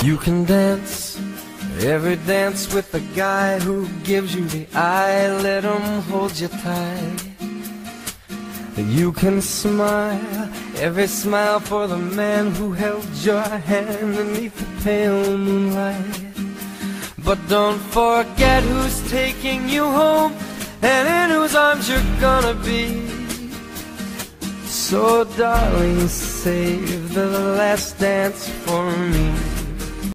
You can dance every dance with the guy who gives you the eye. Let him hold you tight. You can smile every smile for the man who held your hand beneath the pale moonlight. But don't forget who's taking you home and in whose arms you're gonna be. So darling, save the last dance for me.